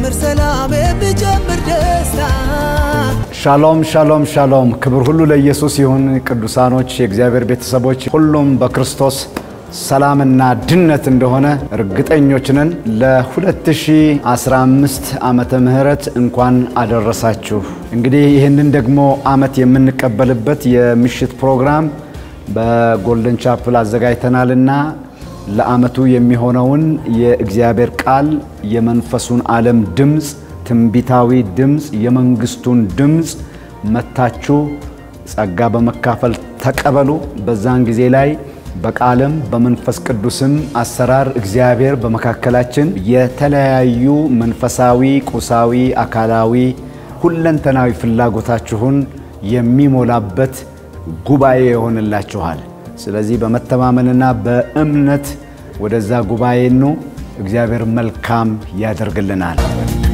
ቢጨምር ሰላም ቢጨምር ደስታ ሻሎም ሻሎም ሻሎም ክብር ሁሉ ለኢየሱስ ይሁን ቅዱሳኖች የእግዚአብሔር ቤተሰቦች ሁሉም በክርስቶስ ሰላምና ድነት እንደሆነ እርግጠኞች ነን ለ2015 ዓመተ ምህረት እንኳን አደረሳችሁ እንግዲህ ይሄንን ደግሞ ዓመት የምንቀበልበት የምሽት ፕሮግራም በጎልደን ቻፕል አዘጋጅተናልና ለዓመቱ የሚሆነውን የእግዚአብሔር ቃል የመንፈሱን ዓለም ድምጽ ትንቢታዊ ድምጽ የመንግስቱን ድምጽ መታችሁ ጸጋ በመካፈል ተቀበሉ በዛን ጊዜ ላይ በቃልም በመንፈስ ቅዱስም አሰራር እግዚአብሔር በመካከላችን የተለያዩ መንፈሳዊ ቁሳዊ አካላዊ ሁለንተናዊ ፍላጎታችሁን የሚሞላበት ጉባኤ ይሆንላችኋል ስለዚህ በመተማመንና በእምነት ወደዛ ጉባኤ ነው እግዚአብሔር መልካም ያደርግልናል